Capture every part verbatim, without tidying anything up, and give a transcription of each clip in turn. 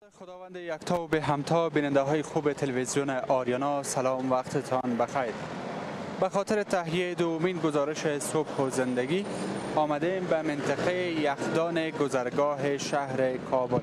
خداوند یکتا و به همتا بیننده های خوب تلویزیون آریانا، سلام، وقتتان بخیر. به خاطر تهیه دومین گزارش صبح و زندگی آمدیم به منطقه یخدان گذرگاه شهر کابل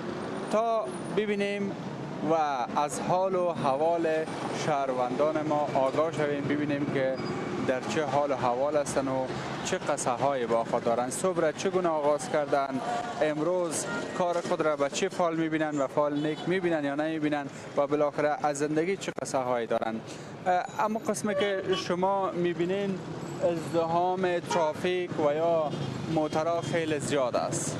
تا ببینیم و از حال و حوال شهروندان ما آگاه شویم، ببینیم که در چه حال و حوال هستند و چه قصه های با خود دارند، صبح را چگونه آغاز کردند، امروز کار خود را به چه فال میبینند و فال نیک میبینند یا نمیبینند و بالاخره از زندگی چه قصه هایی دارند. اما قسمی که شما میبینین ازدحام ترافیک و یا موترها خیلی زیاد است.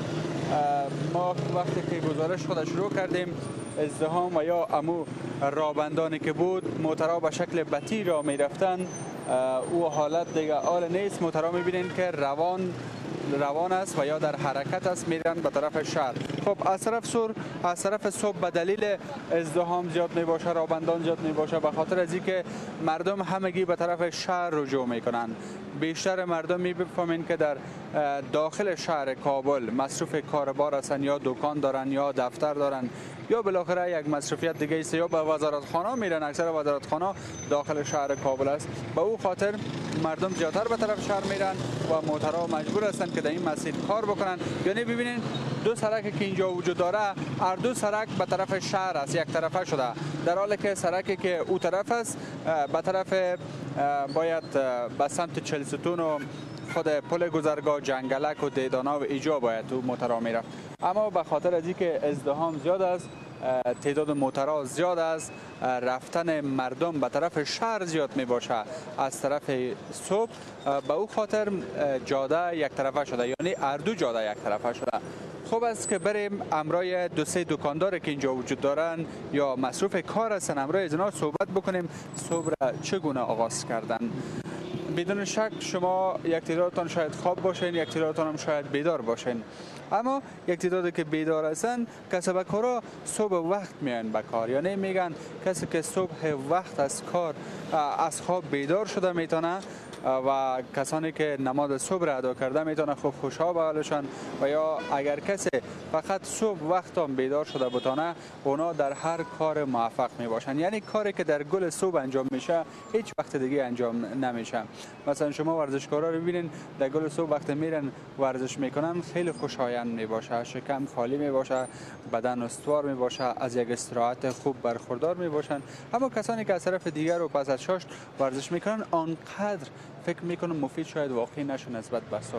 ما وقتی که گزارش خود شروع کردیم ازدحام و یا امو رابندانی که بود، موترها به شکل بطی را می رفتن، او حالت دیگه حال نیست. موترها می بینین که روان روان است و یا در حرکت است، میرن به طرف شهر. خب از طرف سور از طرف صبح به دلیل ازدحام زیاد می باشه، رابندان زیاد می باشه، به خاطر از اینکه مردم همگی به طرف شهر رجوع میکنن. بیشتر مردم میفهمین که در داخل شهر کابل مصروف کاربار هستن، یا دکان دارن یا دفتر دارن یا بالاخره یک مصروفیت دیگه است، یا به وزارتخانه میرن. اکثر وزارتخانه داخل شهر کابل است. به او خاطر مردم زیادتر به طرف شهر میرن و موترها مجبور هستند که در این مسیر کار بکنن. یعنی ببینید دو سرک که اینجا وجود داره، هر دو سرک به طرف شهر است، یک طرفه شده، در حالی که سرکی که او طرف است به طرف باید به سمت چلستون و خود پل گذرگاه جنگلک و دیدانا و ایجا باید تو موترها میره. اما به خاطر از اینکه ازدحام زیاد است، تعداد موترها زیاد است، رفتن مردم به طرف شهر زیاد می باشه از طرف صبح، به او خاطر جاده یک طرفه شده، یعنی هر دو جاده یک طرفه شده. خوب است که بریم امرای دو سه دکاندار که اینجا وجود دارن یا مصروف کار هستن، امرای از اینا صحبت بکنیم صبح را چگونه آغاز کردن. بدون شک شما یک تعدادتان شاید خواب باشین، یک تعدادتان هم شاید بیدار باشین، اما یک تعدادی که بیدار هستن کسب کارا صبح وقت میان به کار. یعنی میگن کسی که صبح وقت از کار از خواب بیدار شده میتونه و کسانی که نماز صبح را ادا کرده میتونه خوب خوشحال به حالشان، و یا اگر کسی فقط صبح وقت هم بیدار شده بتونه، اونا در هر کار موفق می باشن. یعنی کاری که در گل صبح انجام میشه هیچ وقت دیگه انجام نمیشه. مثلا شما ورزشکارا رو ببینین در گل صبح وقت میرن ورزش میکنن خیلی خوشایند می باشه، شکم خالی می باشه، بدن استوار می باشه، از یک استراحت خوب برخوردار می باشن. اما کسانی که از طرف دیگر رو پس از شش ورزش میکنن آنقدر فکر میکنم مفید شاید واقعی نشه نسبت به صبح.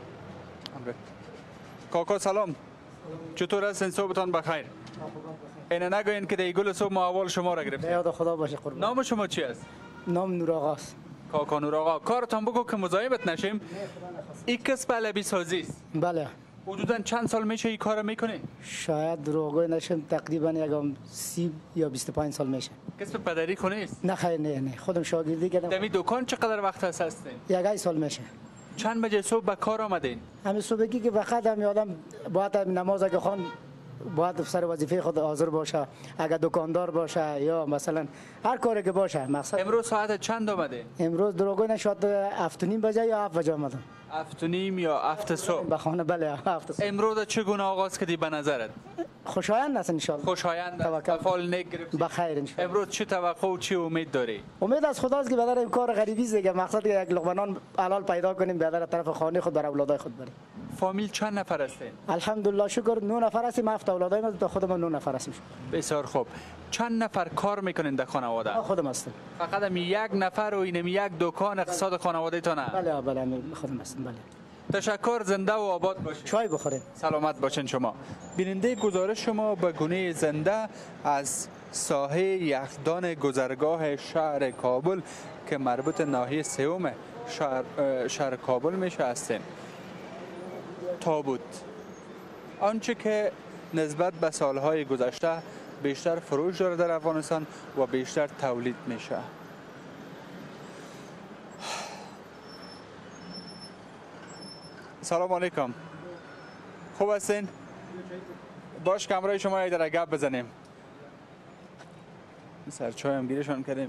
کاکا سلام، چطور هستین؟ صبحتان بخیر. اینه نگوین که در گل صبح ما اول شما را گرفتیم. یاد خدا باشه قربان. نام شما چی است؟ نام نور آقا است. کاکا نور آقا، کارتان بگو که مزاحمت نشیم. این کسب علبی سازی است. بله. حدوداً چند سال میشه این کارو میکنی؟ شاید دروغگویی نشم، تقریبا یکم سی یا بیست و پنج سال میشه. کسب پدری خونی است؟ نه خیر، نه نه، خودم شاگردی کردم. در این دکان چقدر وقت هست هستین؟ یک سال میشه. چند بجه صبح به کار آمدین؟ همین صبحی که وقت هم یادم باید نماز اگه خوان باید سر وظیفه خود حاضر باشه، اگر دکاندار باشه یا مثلا هر کاری که باشه. مقصد امروز ساعت چند آمده؟ امروز دروغگویی نشد هفت و نیم بجه یا هفت بجه آمدم. هفت و نیم یا هفت صبح؟ به خانه بله هفت صبح. امروز چگونه آغاز کردی به نظرت؟ خوشایند است ان شاء الله. خوشایند است. فال نیک گرفتی؟ بخیر ان شاء الله. امروز چه توقع و چه امید داری؟ امید از خداست که بدر این کار غریبی است دیگه. مقصد یک لقمه نان حلال پیدا کنیم، بدر طرف خانه خود بر اولادای خود بریم. فامیل چند نفر هستین؟ الحمدلله شکر نه نفر هستیم. هفت اولادای ما تا خودم نه نفر هستیم. بسیار خوب. چند نفر کار میکنین در خانواده؟ خودم هستم. فقط هم یک نفر و اینم یک دکان اقتصاد خانواده تونه؟ بله بله خودم هستم. بله. تشکر، زنده و آباد باشین. چای بخورین. سلامت باشین شما. بیننده گزارش شما به گونه زنده از ساحه یخدان گذرگاه شهر کابل که مربوط ناحیه سوم شهر, شهر کابل میشه هستین. تابوت آنچه که نسبت به سالهای گذشته بیشتر فروش داره در افغانستان و بیشتر تولید میشه. سلام علیکم، خوب هستین؟ باش کمرای شما یک در گپ بزنیم. سرچای هم گیرشان کردیم.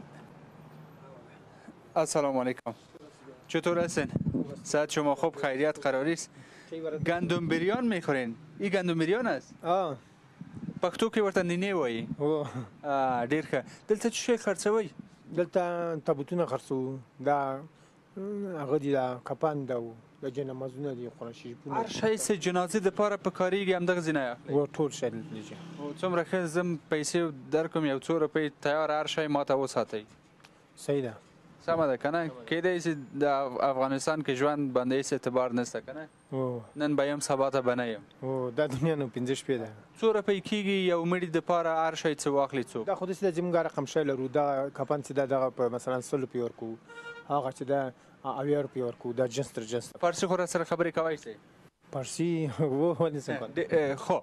السلام علیکم، چطور هستین؟ صحت شما خوب؟ خیریت قراری است؟ گندم بریان میخورین؟ این گندم بریان است؟ آه. پښتو کې ورته نینې وایي. او ډېر ښه. دلته څه شی خرڅوئ؟ دلته تابوتونه خرڅو، دا هغه دي، دا کفن ده، د جنازونه دي، قرآن شریفونه. هر شی چې جنازې دپاره په کارېږي همدغه ځای نه اخلئ؟ او ټول شی دلته دي. او څومره ښه، زه پیسې درکوم یو څو روپۍ تیار هر شی ماته وساتئ. صحیح ده. سمه ده که نه؟ کیدای شي د افغانستان کې ژوند باندې هېڅ اعتبار نشته که نه؟ او نن به یم سبا ته به نه یم. او دا دنیا نو پنځه شپې ده. څو روپۍ کېږي یو مړي دپاره هر شی څه واخلي څوک؟ دا خو داسې ده چې موږ رقم شی لرو. دا کفن چې ده دغه په مثلا سلو روپۍ ورکوو، هغه چې ده اویا روپۍ ورکوو. دا جنس تر جنس. فارسي خو راسره خبرې کوی شئ؟ فارسي و ولې څه کوم؟ خو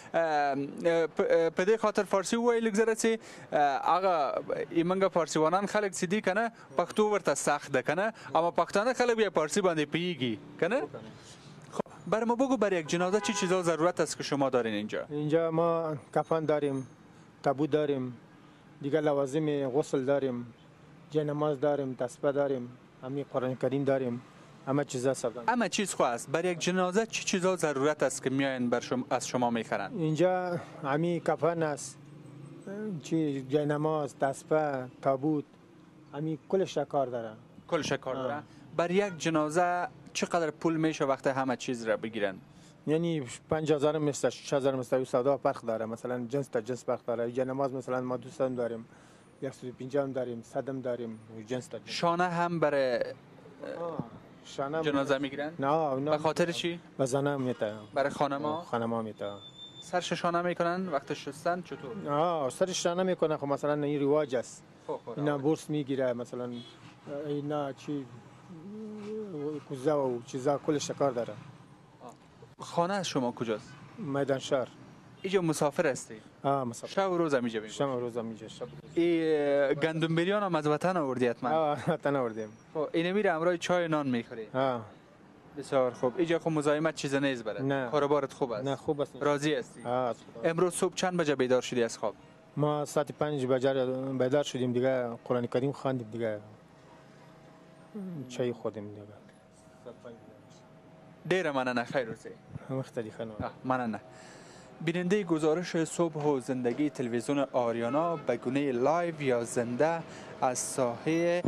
په دې خاطر فارسي ووایي لږ زره چې هغه زموږ فارسیوانان خلک چې دي که نه، پښتو ورته سخت ده که نه، اما پښتانه خلک بیا فارسی باندې پوهیږي که نه. خب برای ما بگو برای یک جنازه چی چیزا ضرورت است که شما دارین اینجا؟ اینجا ما کفن داریم، تابوت داریم، دیگه لوازم غسل داریم، جنماز داریم، تسبیح داریم، همین قرآن کریم داریم، همه چیزا سبدان. همه چیز خو است. برای یک جنازه چی چیزا ضرورت است که میاین بر شما از شما میخرن؟ اینجا همین کفن است، چی جنماز، تسبیح، تابوت، همین کلش کار داره. کلش کار داره. برای یک جنازه چقدر پول میشه وقت همه چیز را بگیرن؟ یعنی پنج هزار میشه، شش هزار میشه، سودا فرق داره. مثلا جنس تا جنس فرق داره. جنماز مثلا ما دوست داریم، صد و پنجاه داریم، صد داریم، جنس تا جنس. شانه هم برای شانه جنازه میگیرن؟ نه نه. به خاطر چی؟ به زنه میته. برای خانما؟ خانما میته. سرش شانه میکنن وقت شستن چطور؟ آه سرش شانه میکنه. خب مثلا این رواج است. اینا بورس میگیره، مثلا اینا چی کوزه و چیزا کلش کار داره. خانه از شما کجاست؟ میدان شهر. اینجا مسافر هستی؟ آه مسافر. شب و روز هم اینجا میگی؟ شب و روز هم اینجا. شب. این گندم بریان هم از وطن آوردی حتما؟ آه وطن آوردیم. خب اینو میره همراه چای نان میخوری؟ آه. بسیار خوب. اینجا خب مزاحمت چیز نیست برات؟ نه. کاربارت خوب است؟ نه خوب است. راضی هستی؟ آه. امروز صبح چند بجه بیدار شدی از خواب؟ ما ساعت پنج بجه بیدار شدیم دیگه، قرآن کریم خواندیم دیگه، چای خودیم دیگه. ډیره مننه. خیر اوسئ. مختلف خانم. مننه. بیننده گزارش صبح و زندگی تلویزیون آریانا به گونه لایو یا زنده از ساحه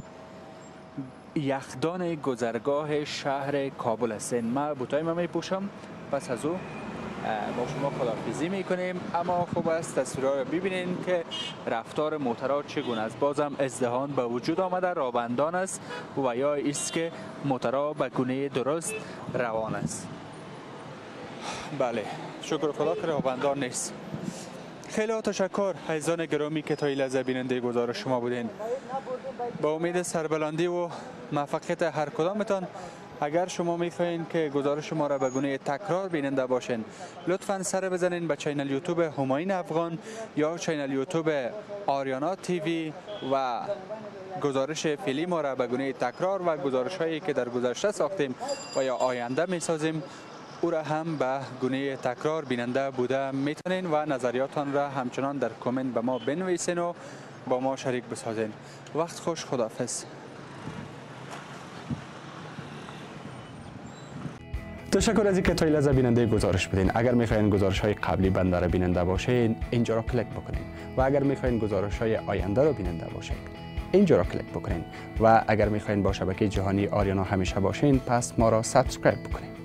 یخدان گذرگاه شهر کابل هستین. من بوتای ما میپوشم، پس از او با شما خداحافظی میکنیم. اما خوب است تصویرها رو ببینین که رفتار موترها چگونه است. بازم ازدحام به وجود آمده، رابندان است و یا است که موترها به گونه درست روان است. بله، شکر خدا که رابندان نیست. خیلی تشکر عزیزان گرامی که تا این لحظه بیننده گزارش شما بودین. با امید سربلندی و موفقیت هر کدامتان. اگر شما میخواین که گزارش ما را به گونه تکرار بیننده باشین، لطفاً سر بزنین به چینل یوتیوب همایون افغان یا چینل یوتیوب آریانا تیوی و گزارش فعلی ما را به گونه تکرار و گزارش هایی که در گذشته ساختیم و یا آینده میسازیم او را هم به گونه تکرار بیننده بوده میتونین و نظریاتان را همچنان در کامنت به ما بنویسین و با ما شریک بسازین. وقت خوش. خداحافظ. تشکر از اینکه تا این لحظه بیننده گزارش بودین. اگر میخواین گزارش های قبلی بنده را بیننده باشین، اینجا را کلیک بکنین و اگر میخواین گزارش های آینده را بیننده باشین، اینجا را کلیک بکنین و اگر میخواین با شبکه جهانی آریانا همیشه باشین، پس ما را سابسکرایب بکنین.